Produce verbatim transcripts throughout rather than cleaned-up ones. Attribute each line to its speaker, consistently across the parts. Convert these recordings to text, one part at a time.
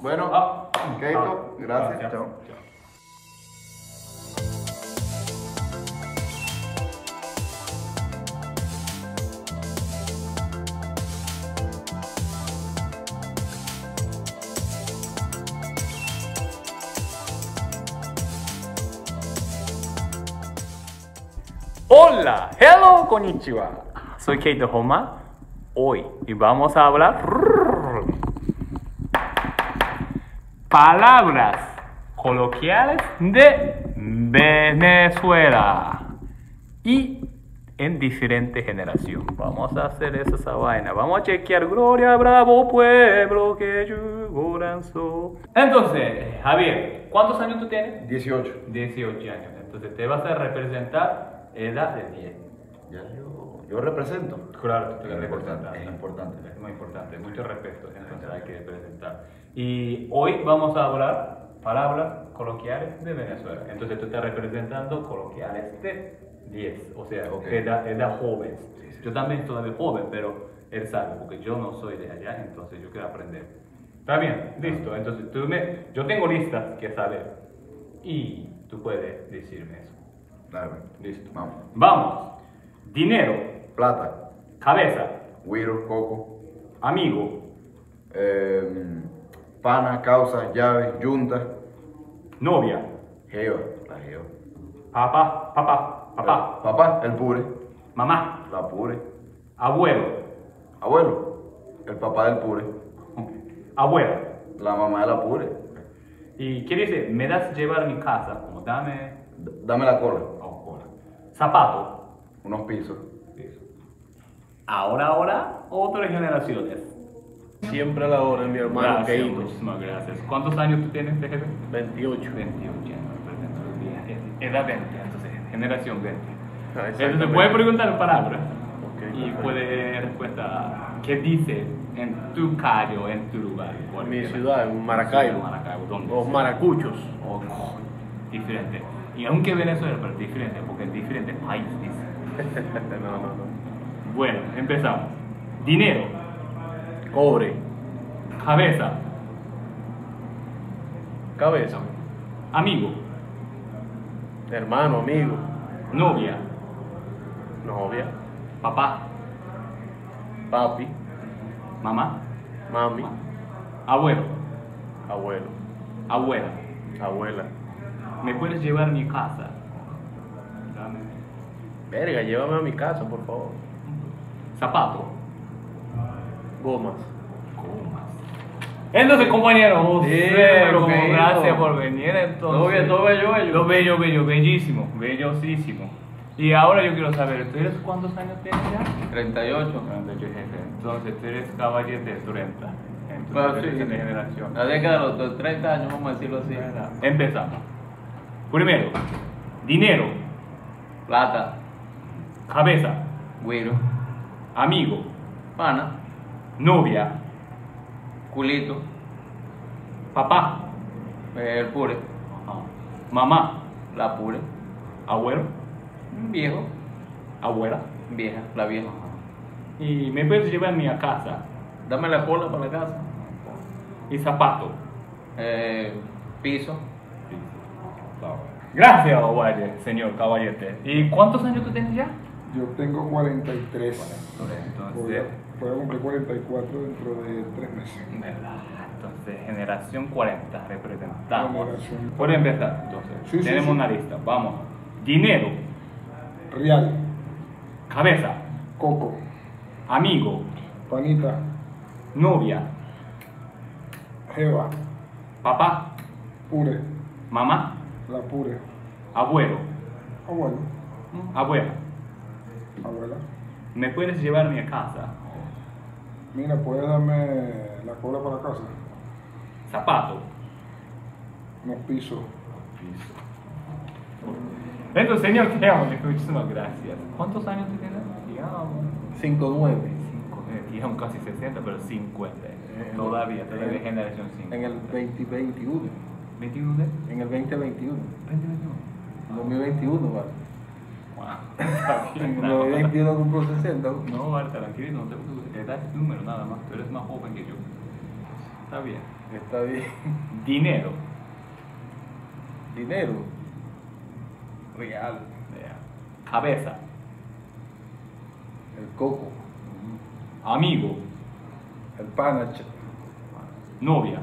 Speaker 1: Bueno,
Speaker 2: Ah,
Speaker 1: Keito, gracias.
Speaker 2: gracias.
Speaker 1: Chao.
Speaker 2: Chao. Hola, hello, konnichiwa. Soy Keito Homa. Hoy y vamos a hablar palabras coloquiales de Venezuela y en diferente generación. Vamos a hacer esa vaina. Vamos a chequear Gloria, bravo pueblo que yo lanzó. Entonces, Javier, ¿cuántos años tú tienes?
Speaker 1: dieciocho.
Speaker 2: dieciocho años. Entonces te vas a representar edad de diez.
Speaker 1: Ya yo, yo represento.
Speaker 2: Claro, tú
Speaker 1: Es
Speaker 2: te
Speaker 1: importante,
Speaker 2: representas.
Speaker 1: es importante.
Speaker 2: Es muy importante, mucho respeto, entonces hay que representar. Y hoy vamos a hablar palabras coloquiales de Venezuela. Entonces tú estás representando coloquiales de diez, o sea,
Speaker 1: Ok.
Speaker 2: edad, edad joven. Yo también soy joven, pero él sabe, porque yo no soy de allá, entonces yo quiero aprender. Está bien, listo. Entonces tú me, yo tengo listas que saber y tú puedes decirme eso.
Speaker 1: Dale, pues.
Speaker 2: Listo.
Speaker 1: Vamos.
Speaker 2: Vamos. Dinero,
Speaker 1: Plata,
Speaker 2: cabeza,
Speaker 1: Wiro, Coco,
Speaker 2: amigo,
Speaker 1: eh, pana, causa, llave, yunta,
Speaker 2: novia,
Speaker 1: geo, la geo.
Speaker 2: papá, papá, papá,
Speaker 1: El papá, el pure,
Speaker 2: mamá,
Speaker 1: la pure.
Speaker 2: abuelo,
Speaker 1: Abuelo, el papá del pure,
Speaker 2: abuela.
Speaker 1: la mamá de la pure.
Speaker 2: ¿Y qué dice? Me das llevar a mi casa, como dame,
Speaker 1: D- Dame la cola,
Speaker 2: oh, hola. Zapato.
Speaker 1: unos pisos.
Speaker 2: Eso. Ahora, ahora, otras generaciones.
Speaker 3: Siempre a la hora, mi hermano
Speaker 2: Gracias,
Speaker 3: Keito.
Speaker 2: muchísimas gracias. ¿Cuántos años tú tienes, jefe?
Speaker 3: veintiocho.
Speaker 2: veintiocho años, represento los días. Edad veinte, entonces, generación veinte.
Speaker 3: Ah,
Speaker 2: Entonces,
Speaker 3: exactamente.
Speaker 2: puede preguntar palabras
Speaker 3: Ok,
Speaker 2: y
Speaker 3: perfecto.
Speaker 2: puede respuesta. ¿Qué dice en tu calle o en tu lugar?
Speaker 3: En mi
Speaker 2: Cualquiera.
Speaker 3: ciudad, en Maracaibo.
Speaker 2: Maracaibo, ¿dónde?
Speaker 3: Los maracuchos.
Speaker 2: Oh, no, diferente. Y aunque Venezuela, pero diferente, porque es diferente país, dice.
Speaker 3: No, no, no.
Speaker 2: Bueno, empezamos. Dinero,
Speaker 3: Cobre.
Speaker 2: cabeza,
Speaker 3: Cabeza.
Speaker 2: amigo,
Speaker 3: Hermano, amigo.
Speaker 2: novia,
Speaker 3: Novia.
Speaker 2: papá,
Speaker 3: Papi.
Speaker 2: mamá,
Speaker 3: Mami.
Speaker 2: abuelo,
Speaker 3: Abuelo.
Speaker 2: abuela.
Speaker 3: Abuela.
Speaker 2: ¿Me puedes llevar a mi casa? Dame.
Speaker 3: Verga, llévame a mi casa, por favor.
Speaker 2: Zapato.
Speaker 3: Gomas.
Speaker 2: Gomas. Entonces, compañero, José,
Speaker 4: Dímelo,
Speaker 2: como
Speaker 4: querido.
Speaker 2: gracias por venir. Entonces,
Speaker 4: Todo bien, todo bello, bello.
Speaker 2: Todo bello, bello, bellísimo, bellosísimo. Y ahora yo quiero saber, ¿tú eres cuántos años tienes ya?
Speaker 4: treinta y ocho.
Speaker 2: treinta y ocho, jefe. Entonces, tú eres caballero de treinta. Entonces,
Speaker 4: Bueno,
Speaker 2: tú eres
Speaker 4: sí.
Speaker 2: de generación.
Speaker 4: La década de los treinta años, vamos a decirlo así.
Speaker 2: Empezamos. Primero, dinero,
Speaker 4: Plata,
Speaker 2: cabeza,
Speaker 4: güiro,
Speaker 2: amigo,
Speaker 4: pana,
Speaker 2: novia,
Speaker 4: culito,
Speaker 2: papá,
Speaker 4: eh, el pure,
Speaker 2: mamá,
Speaker 4: la pure,
Speaker 2: abuelo,
Speaker 4: viejo,
Speaker 2: abuela.
Speaker 4: vieja, la vieja.
Speaker 2: Y me puedes llevar a mi casa.
Speaker 4: Dame la cola para la casa.
Speaker 2: Y zapato.
Speaker 4: Eh, piso,
Speaker 2: Gracias, Ovalle, señor caballete. ¿Y cuántos años tú tienes ya?
Speaker 5: Yo tengo cuarenta y tres. Voy
Speaker 2: Entonces,
Speaker 5: a, voy a cumplir cuarenta y cuatro dentro de tres meses.
Speaker 2: ¿verdad? Entonces, generación cuarenta, representamos.
Speaker 5: Generación-
Speaker 2: Puede empezar, entonces.
Speaker 5: Sí, sí,
Speaker 2: Tenemos
Speaker 5: sí.
Speaker 2: una lista, vamos. Dinero,
Speaker 5: Real,
Speaker 2: cabeza,
Speaker 5: coco,
Speaker 2: amigo,
Speaker 5: panita,
Speaker 2: novia,
Speaker 5: jeva,
Speaker 2: papá,
Speaker 5: pure,
Speaker 2: mamá,
Speaker 5: la pure,
Speaker 2: abuelo,
Speaker 5: abuelo,
Speaker 2: abuela.
Speaker 5: abuela.
Speaker 2: ¿Me puedes llevar a mi casa?
Speaker 5: Mira, ¿puedes darme la cola para casa?
Speaker 2: Zapato.
Speaker 5: Unos pisos.
Speaker 2: Entonces, señor, te amo, muchísimas gracias. ¿Cuántos años tú tienes? Digamos.
Speaker 3: cinco nueve.
Speaker 2: Cinco, eh, digamos casi sesenta, pero cincuenta.
Speaker 3: Eh,
Speaker 2: Todavía, todavía
Speaker 3: en-
Speaker 2: generación cinco.
Speaker 3: En el veinte veintiuno.
Speaker 2: ¿veintiuno de?
Speaker 3: En el veinte veintiuno.
Speaker 2: veinte veintiuno.
Speaker 3: dos mil veintiuno, vale.
Speaker 2: Wow. Está
Speaker 3: En
Speaker 2: bien,
Speaker 3: el
Speaker 2: nada
Speaker 3: dos mil
Speaker 2: más.
Speaker 3: veintiuno cumplo sesenta.
Speaker 2: No, vale, tranquilo, no te preocupes. Te das número nada más. Tú eres más joven que yo. Está bien.
Speaker 3: Está bien.
Speaker 2: Dinero.
Speaker 3: Dinero. Real.
Speaker 2: Ya. Cabeza.
Speaker 3: El coco.
Speaker 2: Amigo.
Speaker 3: El pana. ch-
Speaker 2: Novia.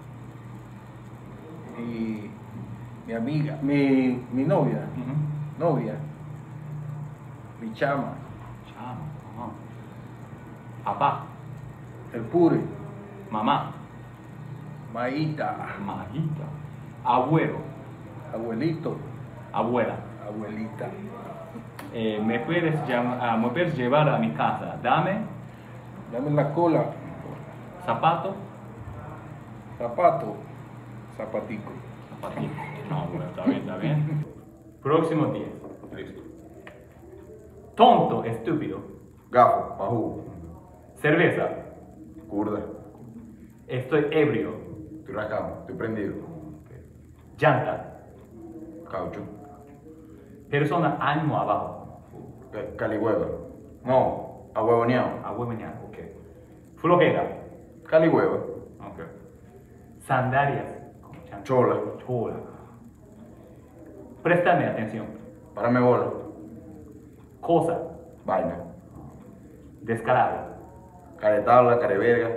Speaker 3: Mi, mi amiga. Mi, mi novia. Novia. Mi chama.
Speaker 2: Chamo. Ajá. Papá.
Speaker 3: El pure.
Speaker 2: Mamá.
Speaker 3: Maíta.
Speaker 2: Majita. Abuelo.
Speaker 3: Abuelito.
Speaker 2: Abuela.
Speaker 3: Abuelita.
Speaker 2: Eh, me, puedes llam- ah, me puedes llevar a mi casa. Dame
Speaker 3: Dame la cola.
Speaker 2: zapato.
Speaker 3: Zapato. Zapatico.
Speaker 2: Zapatito. No, bueno, está bien, está bien. Próximo diez. Listo. Tonto, estúpido.
Speaker 1: Gafo, pajú,
Speaker 2: Cerveza.
Speaker 1: curda.
Speaker 2: Estoy ebrio.
Speaker 1: Estoy rascado, estoy prendido.
Speaker 2: Llanta.
Speaker 1: Caucho.
Speaker 2: Persona, ánimo abajo.
Speaker 1: Ca- Calihueva. No, ahuevoneado.
Speaker 2: Ahuevoneado, ok. Flojera.
Speaker 1: Calihueva.
Speaker 2: Ok. Sandalias. Como chan-
Speaker 1: Chola.
Speaker 2: Chola. Préstame atención.
Speaker 1: Párame bola.
Speaker 2: Cosa.
Speaker 1: Vaina.
Speaker 2: Descarado.
Speaker 1: Caretabla, careverga.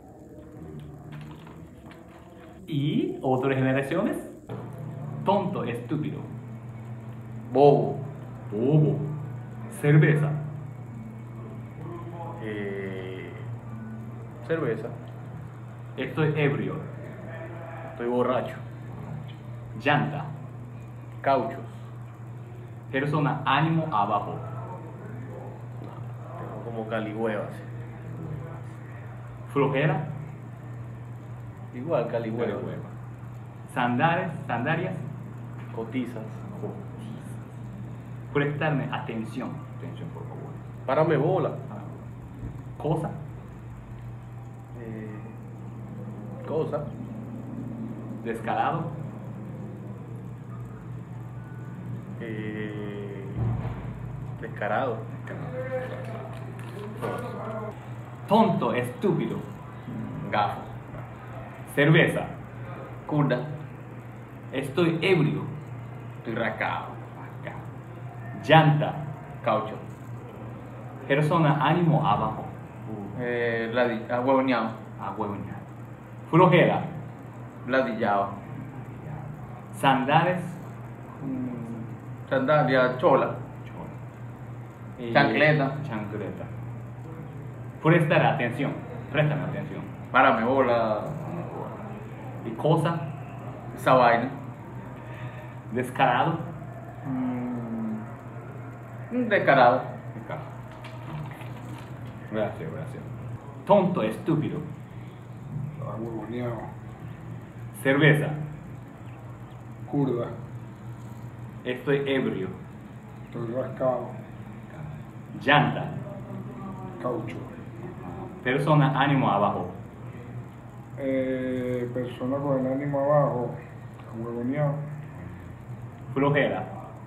Speaker 2: Y otras generaciones. Tonto, estúpido.
Speaker 3: Bobo.
Speaker 2: Bobo. Cerveza.
Speaker 3: Eh, cerveza.
Speaker 2: Estoy ebrio.
Speaker 3: Estoy borracho.
Speaker 2: Llanta.
Speaker 3: Cauchos.
Speaker 2: Persona, ánimo abajo.
Speaker 3: Tengo como caligüevas.
Speaker 2: Flojera.
Speaker 3: Igual caligüevas.
Speaker 2: Sandales, sandalias.
Speaker 3: Cotizas.
Speaker 2: Prestarme atención. Atención, por favor.
Speaker 3: Párame bola.
Speaker 2: Cosa.
Speaker 3: Eh, cosa.
Speaker 2: Descarado.
Speaker 3: Eh, descarado.
Speaker 2: Tonto, estúpido.
Speaker 4: Gafo.
Speaker 2: Cerveza.
Speaker 4: Curda.
Speaker 2: Estoy ebrio.
Speaker 4: Estoy rascado.
Speaker 2: Llanta.
Speaker 4: Caucho.
Speaker 2: Persona, ánimo abajo.
Speaker 4: Eh, ladi- ahuevoneado.
Speaker 2: Ahuevoneado. Flojera.
Speaker 4: Ladillado.
Speaker 2: Sandales.
Speaker 4: Mm, Sandalia chola.
Speaker 2: Eh,
Speaker 4: Chancleta.
Speaker 2: Chancleta. Prestar atención. Préstame atención.
Speaker 4: Párame bola.
Speaker 2: Y cosa.
Speaker 4: Esa vaina.
Speaker 2: Descarado.
Speaker 4: Mm, descarado.
Speaker 2: Gracias, gracias. Tonto, estúpido.
Speaker 5: Ahuevoneado.
Speaker 2: Cerveza.
Speaker 5: Curda.
Speaker 2: Estoy ebrio.
Speaker 5: Estoy rascado.
Speaker 2: Llanta.
Speaker 5: Caucho.
Speaker 2: Persona, ánimo abajo.
Speaker 5: Eh, persona con el ánimo abajo. Ahuevoneado.
Speaker 2: Flojera.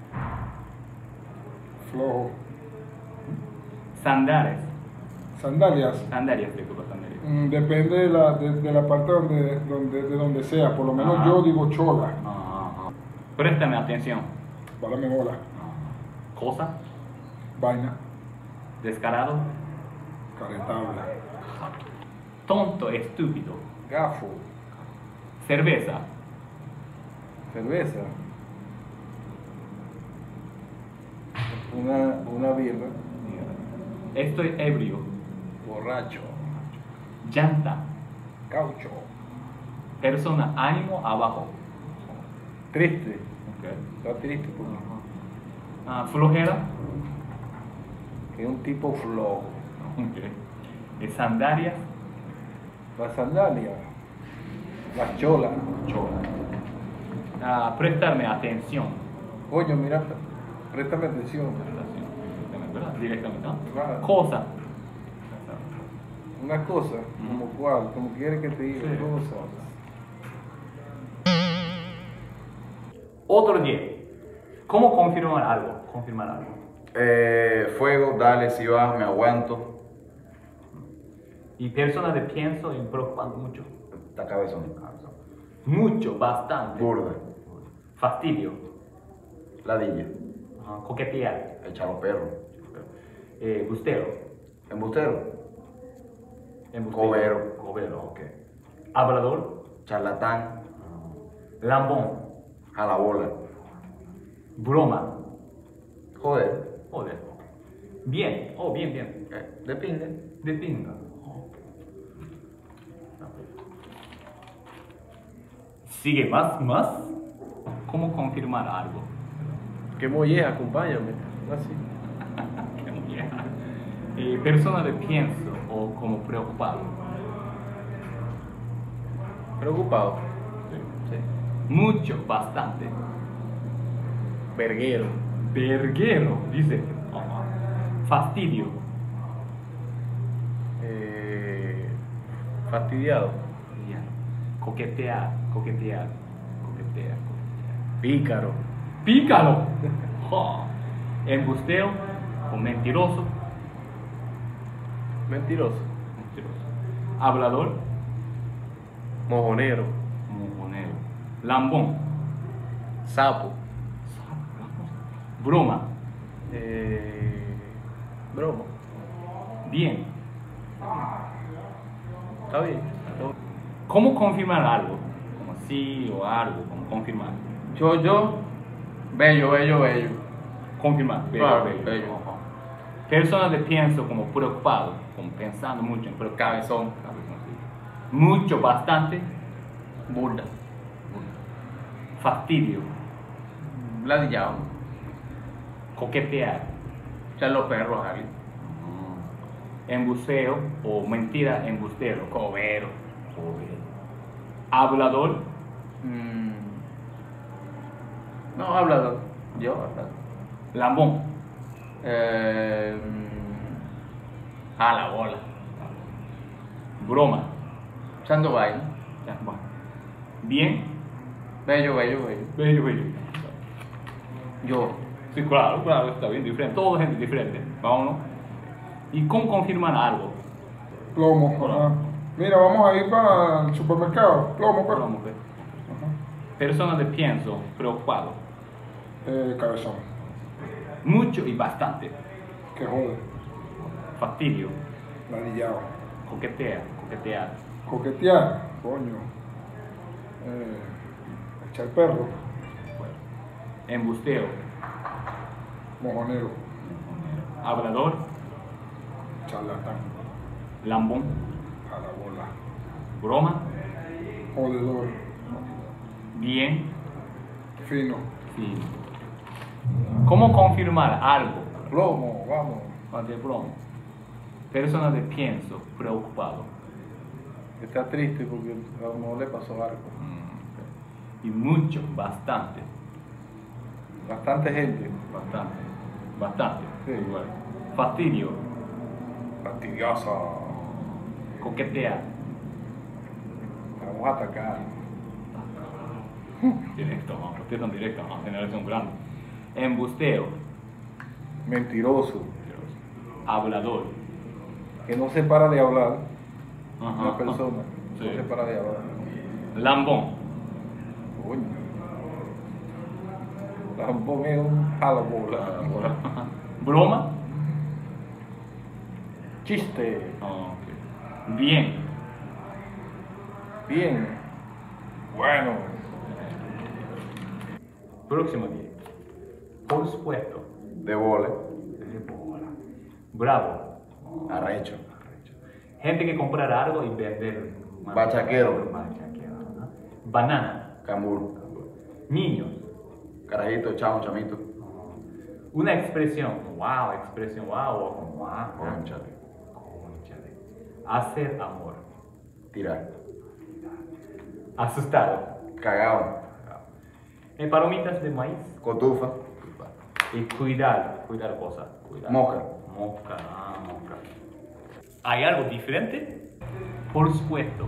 Speaker 5: Flojo.
Speaker 2: Sandales.
Speaker 5: Sandalias.
Speaker 2: Sandalias, disculpa, sandalias.
Speaker 5: Mm, depende de la, de, de la parte donde, donde, de donde sea. Por lo menos
Speaker 2: Ajá.
Speaker 5: yo digo chola.
Speaker 2: Ah, ah. Préstame atención.
Speaker 5: Párame bola.
Speaker 2: Cosa.
Speaker 5: Vaina.
Speaker 2: Descarado.
Speaker 5: Caretabla.
Speaker 2: Tonto, estúpido.
Speaker 3: Gafo.
Speaker 2: Cerveza.
Speaker 3: Cerveza. Una, una birra.
Speaker 2: Estoy ebrio.
Speaker 3: Borracho.
Speaker 2: Llanta.
Speaker 3: Caucho.
Speaker 2: Persona, ánimo abajo.
Speaker 3: Triste.
Speaker 2: Ok.
Speaker 3: Está triste porque
Speaker 2: Ah, flojera.
Speaker 3: es un tipo flojo.
Speaker 2: Ok. Eh, Sandalias.
Speaker 3: La sandalia. Las cholas.
Speaker 2: Chola. Ah, prestarme atención.
Speaker 3: Coño, mira, préstame atención.
Speaker 2: ¿Verdad? Directamente, ¿no?
Speaker 3: Claro.
Speaker 2: Cosa.
Speaker 3: Una cosa, como cuál, como quieres que te diga
Speaker 2: Sí.
Speaker 3: cosas.
Speaker 2: Otro diez. ¿Cómo confirmar algo? Confirmar algo.
Speaker 1: Eh, fuego, dale, si va, me aguanto.
Speaker 2: Y persona de pienso y preocupando mucho.
Speaker 1: Está cabezón.
Speaker 2: Mucho, bastante.
Speaker 1: Burda.
Speaker 2: Fastidio.
Speaker 1: Ladilla.
Speaker 2: Ajá. Coquetear.
Speaker 1: Echar los perros.
Speaker 2: Eh, bustero.
Speaker 1: Embustero.
Speaker 2: Embustero.
Speaker 1: Cobero.
Speaker 2: Cobero, ok. Hablador.
Speaker 1: Charlatán.
Speaker 2: Lambón.
Speaker 1: Jalabola.
Speaker 2: Broma.
Speaker 1: Joder.
Speaker 2: Joder. Bien. Oh, bien, bien.
Speaker 1: Eh, De pinga.
Speaker 2: De pinga. Sigue más, más. ¿Cómo confirmar algo?
Speaker 3: Qué molleja, acompáñame. Así.
Speaker 2: Qué molleja. Eh, persona de pienso o como preocupado.
Speaker 3: Preocupado.
Speaker 2: Mucho, bastante.
Speaker 3: Verguero.
Speaker 2: Verguero, dice. Ajá. Fastidio.
Speaker 3: Eh, fastidiado.
Speaker 2: Ya. Coquetear, coquetear, coquetear, coquetear.
Speaker 3: Pícaro.
Speaker 2: Pícaro. Ja. Embustero o mentiroso.
Speaker 3: Mentiroso.
Speaker 2: Mentiroso. Hablador.
Speaker 3: Mojonero.
Speaker 2: Mojonero. Lambón.
Speaker 3: Sapo.
Speaker 2: Broma.
Speaker 3: Eh, broma.
Speaker 2: Bien.
Speaker 3: Está bien.
Speaker 2: ¿Cómo confirmar algo? Como sí o algo, como confirmar.
Speaker 4: Yo, yo, bello, bello, bello.
Speaker 2: Confirmar. bello,
Speaker 4: Claro,
Speaker 2: bello.
Speaker 4: bello.
Speaker 2: Ajá. Personas de pienso como preocupado, como pensando mucho en preocupado.
Speaker 4: Cabezón.
Speaker 2: Cabezón, sí. Mucho, bastante.
Speaker 4: Burda.
Speaker 2: Fastidio.
Speaker 4: Ladillado.
Speaker 2: Coquetear.
Speaker 4: Echar los perros, Ali.
Speaker 2: Embustero o mentira embustero.
Speaker 4: Cobero.
Speaker 2: Hablador.
Speaker 4: Mm. No, hablador. Yo, hablador.
Speaker 2: Lambón.
Speaker 4: Eh, mm, a la bola.
Speaker 2: Broma.
Speaker 4: Echando vaina.
Speaker 2: Ya, bueno. Bien.
Speaker 4: Bello, bello, bello.
Speaker 2: Bello, bello.
Speaker 4: Yo.
Speaker 2: Sí, claro, claro, está bien diferente. Todo gente diferente. Vámonos. ¿Y cómo confirman algo?
Speaker 5: Plomo.
Speaker 2: Plomo.
Speaker 5: Ajá. Mira, vamos a ir para el supermercado. Plomo, pues.
Speaker 2: Vamos a ver. Persona de pienso, preocupado.
Speaker 5: Eh, cabezón.
Speaker 2: Mucho y bastante.
Speaker 5: Que jode.
Speaker 2: Fastidio.
Speaker 5: Ladillado.
Speaker 2: Coquetea, coquetear.
Speaker 5: Coquetear. Coño. Eh, echar perro.
Speaker 2: Embustero.
Speaker 5: Mojonero.
Speaker 2: Hablador.
Speaker 5: Charlatán.
Speaker 2: Lambón.
Speaker 5: Jalabola.
Speaker 2: Broma.
Speaker 5: Jodedor.
Speaker 2: Bien.
Speaker 5: Fino.
Speaker 2: Sí. ¿Cómo confirmar algo?
Speaker 3: Plomo, vamos.
Speaker 2: Más de broma. Persona de pienso, preocupado.
Speaker 3: Está triste porque a lo mejor le pasó algo.
Speaker 2: Y mucho, bastante.
Speaker 3: Bastante gente.
Speaker 2: Bastante. Bastante.
Speaker 3: Sí.
Speaker 2: Igual. Fastidio.
Speaker 3: Fastidiosa.
Speaker 2: Coquetear.
Speaker 3: Vamos a atacar.
Speaker 2: Directo, vamos, empiezan directo, vamos a generación grande. Embustero.
Speaker 3: Mentiroso.
Speaker 2: Hablador.
Speaker 3: Que no se para de hablar.
Speaker 2: Ajá.
Speaker 3: Una persona.
Speaker 2: Sí.
Speaker 3: No se para de hablar.
Speaker 2: Lambón.
Speaker 3: Coño. Lambón es un jalabola.
Speaker 2: Broma.
Speaker 3: Chiste.
Speaker 2: Ah, ok. Bien.
Speaker 3: Bien. Bueno.
Speaker 2: Próximo día. Por supuesto.
Speaker 1: De bola.
Speaker 2: Bravo.
Speaker 1: Arrecho.
Speaker 2: Gente que comprar algo y vender.
Speaker 1: Bachaquero.
Speaker 2: Bachaquero, ajá. Banana.
Speaker 1: Cambur.
Speaker 2: Niños.
Speaker 1: Carajito, chamo, chamito.
Speaker 2: Una expresión. Wow, expresión. Wow. o Wow.
Speaker 1: Cónchale.
Speaker 2: Cónchale. Hacer amor.
Speaker 1: Tirar.
Speaker 2: Asustado.
Speaker 1: Cagado.
Speaker 2: En palomitas de maíz.
Speaker 1: Cotufa.
Speaker 2: Y cuidar. Cuidar cosas. Cuidar.
Speaker 1: Mosca.
Speaker 2: Mosca. Ah, mosca. ¿Hay algo diferente? Por supuesto.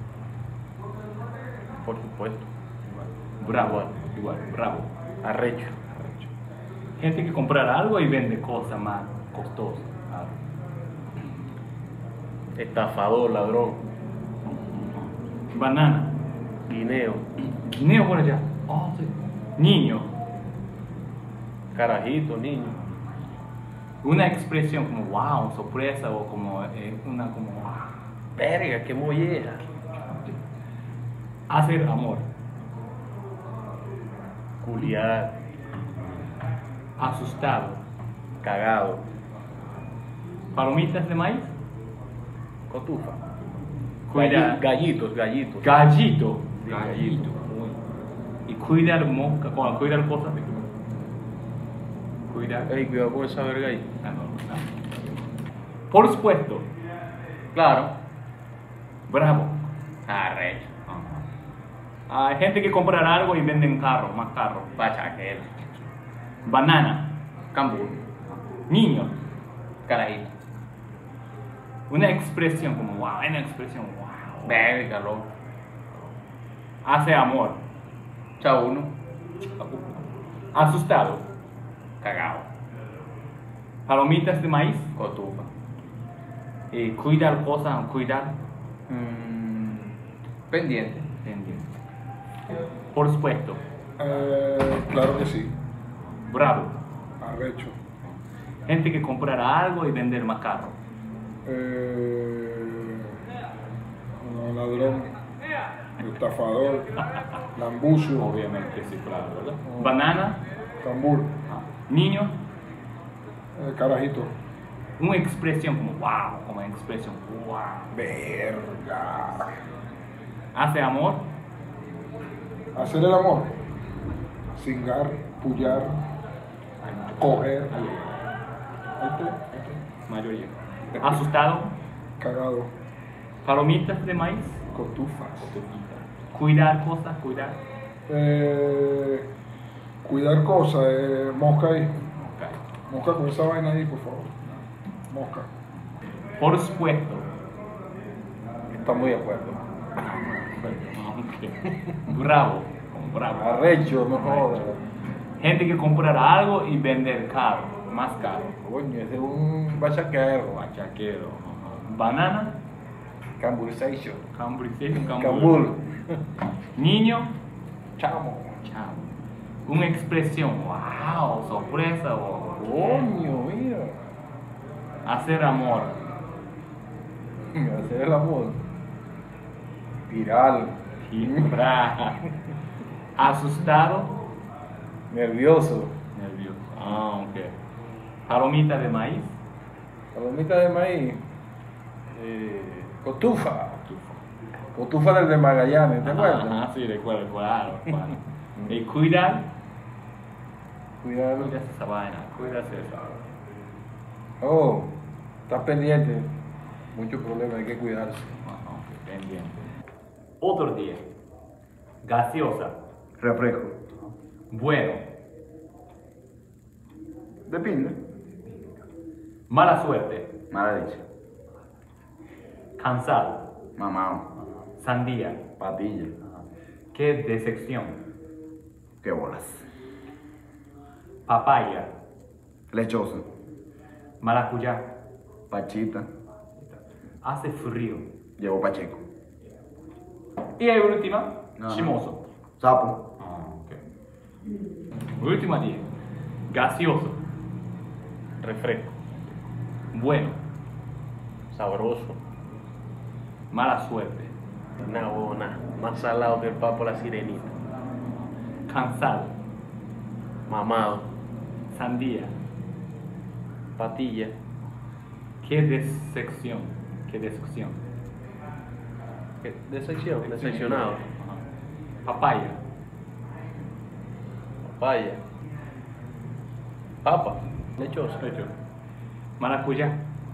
Speaker 3: Por supuesto.
Speaker 2: Bravo. Igual. Bravo.
Speaker 3: Arrecho.
Speaker 2: Gente que comprar algo y vende cosas más costosas. Ah.
Speaker 3: Estafador, ladrón.
Speaker 2: Banana.
Speaker 3: Guineo.
Speaker 2: Guineo por allá. Oh, sí. Niño.
Speaker 3: Carajito, niño.
Speaker 2: Una expresión como wow, sorpresa o como eh, una como wow.
Speaker 3: Verga, qué molleja.
Speaker 2: Hacer amor.
Speaker 3: Culiar.
Speaker 2: Asustado.
Speaker 3: Cagado.
Speaker 2: Palomitas de maíz.
Speaker 3: Cotufa.
Speaker 2: Cuida.
Speaker 3: Galli- Gallitos, gallitos.
Speaker 2: Gallito.
Speaker 3: Sí,
Speaker 2: Gallito. Y cuidar mosca. Bueno, cuidar cosas. de- Cuidar.
Speaker 3: Ey, cuidado con esa verga ahí.
Speaker 2: Ah, no, no. Por supuesto.
Speaker 4: Claro.
Speaker 2: Bravo.
Speaker 4: Arrecho.
Speaker 2: Hay gente que compran algo y venden carro, más carro.
Speaker 4: Pachaquero.
Speaker 2: Banana.
Speaker 4: Cambur.
Speaker 2: Niño.
Speaker 4: Carajito.
Speaker 2: Una expresión como wow, una expresión wow.
Speaker 4: Verga, loco.
Speaker 2: Hace amor.
Speaker 4: Chao uno.
Speaker 2: Asustado.
Speaker 4: Cagado.
Speaker 2: Palomitas de maíz.
Speaker 4: Cotufa.
Speaker 2: Eh, cuidar cosas, cuidar.
Speaker 4: Mm, pendiente.
Speaker 2: Pendiente. Por supuesto.
Speaker 5: Eh, claro que sí.
Speaker 2: Bravo.
Speaker 5: Arrecho.
Speaker 2: Gente que comprará algo y vender más caro.
Speaker 5: Eh, no, ladrón. Estafador. Lambucio.
Speaker 2: Obviamente, sí, claro, ¿verdad? Banana.
Speaker 5: Cambur.
Speaker 2: Niño.
Speaker 5: Eh, carajito.
Speaker 2: Una expresión como wow, como una expresión wow.
Speaker 5: Verga.
Speaker 2: Hace amor.
Speaker 5: Hacer el amor. Cingar, pullar, coger. Ahí está, ahí está.
Speaker 2: Mayoría. Asustado.
Speaker 5: Cagado.
Speaker 2: Palomitas de maíz.
Speaker 5: Cotufas.
Speaker 2: Cuidar cosas, cuidar.
Speaker 5: Eh, cuidar cosas. Eh, mosca ahí.
Speaker 2: Ok.
Speaker 5: Mosca con esa vaina ahí, por favor. Mosca.
Speaker 2: Por supuesto.
Speaker 3: Está muy de acuerdo.
Speaker 2: Ok. Bravo. Bravo.
Speaker 3: Arrecho, no jodas.
Speaker 2: Gente que comprará algo y vender caro, más caro.
Speaker 3: Coño, ese es un bachaquero.
Speaker 2: Bachaquero. Banana.
Speaker 3: Camburization.
Speaker 2: Cambur.
Speaker 3: Cambur.
Speaker 2: Niño.
Speaker 3: Chamo.
Speaker 2: Chao. Una expresión. Wow, sorpresa. O
Speaker 3: Coño, mira.
Speaker 2: hacer amor.
Speaker 3: Hacer el amor. Viral.
Speaker 2: Bra. Asustado.
Speaker 3: Nervioso.
Speaker 2: Nervioso. Ah, ok. Palomita de maíz.
Speaker 3: Palomita de maíz. Eh, cotufa. Cotufa del de Magallanes, ¿te acuerdas?
Speaker 2: Ah, sí, recuerdo, claro, claro. Y cuidar.
Speaker 3: Cuidado.
Speaker 2: Cuidas esa vaina, cuidas esa.
Speaker 3: Oh, estás pendiente. Muchos problemas, hay que cuidarse.
Speaker 2: Ajá, ok, pendiente. Otro día. Gaseosa.
Speaker 1: Refresco.
Speaker 2: Bueno.
Speaker 1: Depende.
Speaker 2: Mala suerte.
Speaker 1: Mala leche.
Speaker 2: Cansado.
Speaker 1: Mamao.
Speaker 2: Sandía.
Speaker 1: Patilla.
Speaker 2: Qué decepción.
Speaker 1: Qué bolas.
Speaker 2: Papaya.
Speaker 1: Lechosa.
Speaker 2: Maracuyá.
Speaker 1: Pachita.
Speaker 2: Hace frío.
Speaker 1: Llevo Pacheco.
Speaker 2: Y la última.
Speaker 1: Ajá.
Speaker 2: Chimoso.
Speaker 1: Sapo.
Speaker 2: Ah, ok. Última día. Gaseoso.
Speaker 3: Refresco.
Speaker 2: Bueno.
Speaker 3: Sabroso.
Speaker 2: Mala suerte.
Speaker 3: Una bona. Más salado que el papo la sirenita.
Speaker 2: Cansado.
Speaker 3: Mamado.
Speaker 2: Sandía.
Speaker 3: Patilla.
Speaker 2: Qué decepción. Qué decepción.
Speaker 3: ¿Qué? Decepción. Decepcionado.
Speaker 2: Ajá. Papaya.
Speaker 3: Papaya. Papa. Lechoso.
Speaker 2: Hecho. Maracuyá.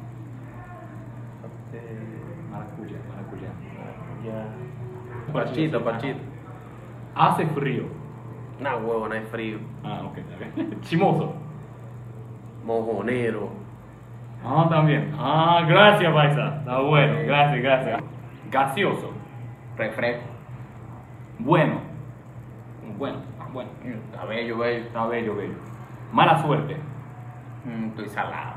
Speaker 3: Eh,
Speaker 2: Maracuyá, maracuyá.
Speaker 3: ya. Pachita, pachita.
Speaker 2: Hace frío.
Speaker 3: Nah, huevo, no hay frío.
Speaker 2: Ah, ok, está bien. Chimoso.
Speaker 3: Mojonero.
Speaker 2: Ah, también. Ah, gracias, Paisa. Está bueno, gracias, gracias. Gaseoso.
Speaker 4: Refresco.
Speaker 2: Bueno. Bueno, bueno.
Speaker 4: Está bello, bello.
Speaker 2: Está bello, bello. Mala suerte.
Speaker 4: Mm, estoy salado.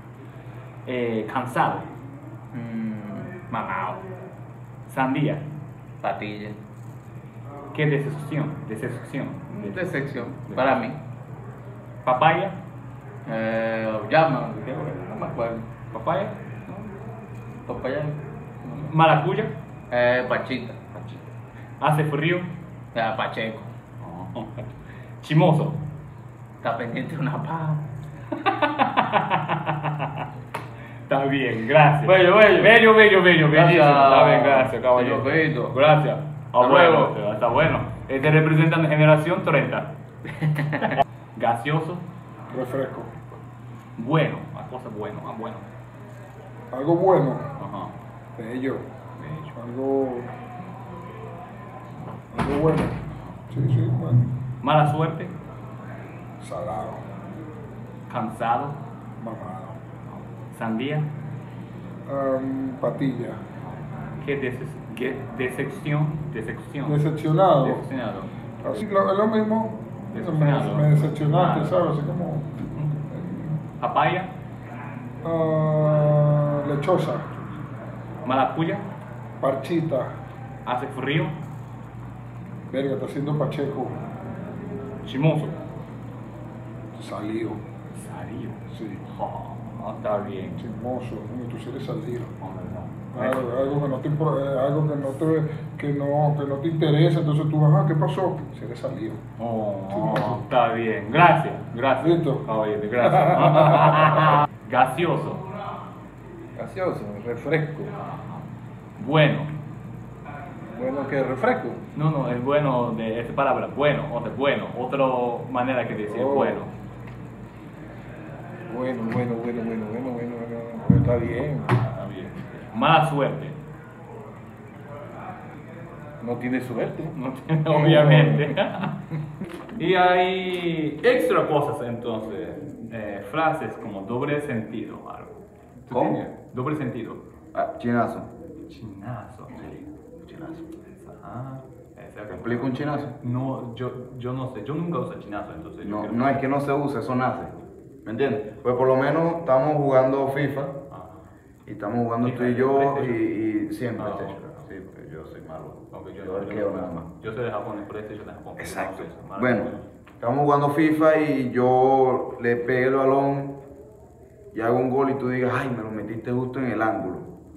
Speaker 2: Eh, cansado.
Speaker 4: Mm, mamado.
Speaker 2: Sandía.
Speaker 4: Patilla.
Speaker 2: ¿Qué decepción? Decepción.
Speaker 4: Decepción. Para mí.
Speaker 2: Papaya.
Speaker 4: Eh, llama. ¿Qué? No me acuerdo.
Speaker 2: Papaya.
Speaker 4: Papaya.
Speaker 2: Maracuya.
Speaker 4: Eh, Pachita.
Speaker 2: Hace frío.
Speaker 4: Ya, Pacheco.
Speaker 2: Chimoso.
Speaker 4: Está pendiente de una paja.
Speaker 2: Está bien, gracias.
Speaker 4: Bello, bello.
Speaker 2: Bello, bello, bello,
Speaker 4: Gracias.
Speaker 2: bellísimo. Está bien, gracias, caballero.
Speaker 4: Señor Benito.
Speaker 2: Gracias. A
Speaker 4: Hasta
Speaker 2: huevo.
Speaker 4: luego.
Speaker 2: Está bueno. Este representa la generación treinta. Gaseoso.
Speaker 5: Refresco.
Speaker 2: Bueno. Una cosa bueno, ah, bueno.
Speaker 5: Algo bueno.
Speaker 2: Ajá.
Speaker 5: Bello. Algo. Algo bueno. Sí, sí, bueno.
Speaker 2: Mala suerte.
Speaker 5: Salado.
Speaker 2: Cansado.
Speaker 5: Mamado.
Speaker 2: Sandía.
Speaker 5: Am, patilla.
Speaker 2: ¿Qué, deces qué decepción? Decepción.
Speaker 5: Decepcionado.
Speaker 2: Decepcionado.
Speaker 5: Así lo, es lo mismo. Me,
Speaker 2: Decepcionado.
Speaker 5: me decepcionaste,
Speaker 2: Ah.
Speaker 5: ¿sabes? Así como.
Speaker 2: Papaya.
Speaker 5: ah, lechosa.
Speaker 2: Maracuya.
Speaker 5: Parchita.
Speaker 2: Hace frío.
Speaker 5: Verga, está haciendo Pacheco.
Speaker 2: Chimoso.
Speaker 5: Salido.
Speaker 2: Sarío.
Speaker 5: Sí.
Speaker 2: Oh, está bien.
Speaker 5: Chismoso. Coño, tú sí eres salido.
Speaker 2: Hombre, no.
Speaker 5: Algo, algo que no te impor- eh, algo que no te que no, que no te interesa, entonces tú vas, ah, ¿qué pasó? Si eres salido.
Speaker 2: Oh, está bien. Gracias. Gracias.
Speaker 5: Listo.
Speaker 2: Caballero, gracias. Gaseoso.
Speaker 3: Gaseoso, refresco.
Speaker 2: Bueno.
Speaker 3: Bueno, ¿qué refresco?
Speaker 2: No, no, es bueno de esta palabra. Bueno, o sea, bueno. Otra manera que decir
Speaker 3: Oh.
Speaker 2: bueno.
Speaker 3: Bueno, bueno, bueno, bueno, bueno, bueno, bueno, bueno, está bien.
Speaker 2: Está bien. Mala suerte.
Speaker 3: No tiene suerte.
Speaker 2: No tiene, obviamente. Y hay extra cosas entonces. Eh, frases como doble sentido. Algo. ¿Tú
Speaker 1: ¿Cómo?
Speaker 2: tienes? Doble sentido.
Speaker 1: Ah, chinazo.
Speaker 2: Chinazo. Sí.
Speaker 1: Chinazo.
Speaker 2: Ajá. Esa
Speaker 1: ¿Te
Speaker 2: que-
Speaker 1: explico un chinazo?
Speaker 2: No, yo, yo no sé. Yo nunca uso chinazo, entonces. yo
Speaker 1: No,
Speaker 2: creo-
Speaker 1: no es que no se use, eso nace. ¿Me entiendes? Pues por lo menos estamos jugando FIFA
Speaker 2: Ah,
Speaker 1: y estamos jugando
Speaker 2: FIFA
Speaker 1: tú y
Speaker 2: de
Speaker 1: yo
Speaker 2: PlayStation.
Speaker 1: y, y siempre
Speaker 2: Ah,
Speaker 1: PlayStation.
Speaker 2: ok.
Speaker 1: Sí, porque yo soy malo.
Speaker 2: ok, yo,
Speaker 1: yo
Speaker 2: yo-
Speaker 1: arqueo nada más.
Speaker 2: yo soy de Japón, de PlayStation de Japón.
Speaker 1: Exacto.
Speaker 2: No sé eso, mala
Speaker 1: Bueno,
Speaker 2: suerte.
Speaker 1: estamos jugando FIFA y yo le pegué el balón y hago un gol y tú digas, ay, me lo metiste justo en el ángulo.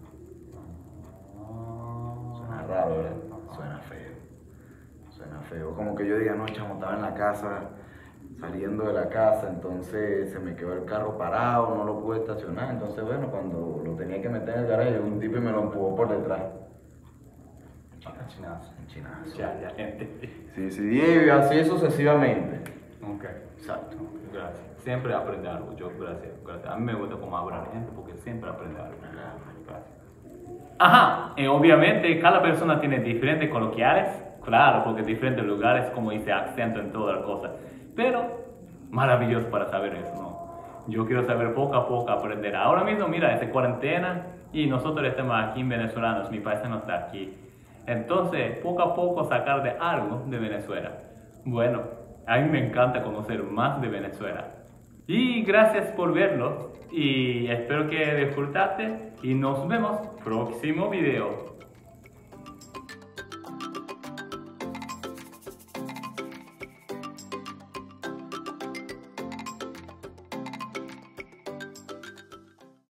Speaker 1: Suena raro, ¿verdad? Suena feo. Suena feo. Como que yo diga, no, chamo, estaba en la casa, saliendo de la casa, entonces se me quedó el carro parado, no lo pude estacionar. Entonces, bueno, cuando lo tenía que meter en el garaje, un tipo me lo empujó por detrás.
Speaker 2: Ah, chinazo.
Speaker 1: Un chinazo.
Speaker 2: Ya, ya, entendí.
Speaker 1: Sí, sí, y así sucesivamente.
Speaker 2: Ok.
Speaker 1: Exacto.
Speaker 2: Gracias. Siempre aprende algo. Yo, gracias, gracias. A mí me gusta como hablar gente porque siempre aprende algo. Gracias. Ajá. Y obviamente cada persona tiene diferentes coloquiales. Claro, porque diferentes lugares, como dice, acento en todas las cosas. Pero maravilloso para saber eso, ¿no? Yo quiero saber poco a poco aprender. Ahora mismo, mira, es cuarentena y nosotros estamos aquí en venezolanos. Mi país no está aquí. Entonces, poco a poco sacar de algo de Venezuela. Bueno, a mí me encanta conocer más de Venezuela. Y gracias por verlo. Y espero que disfrutaste. Y nos vemos próximo video.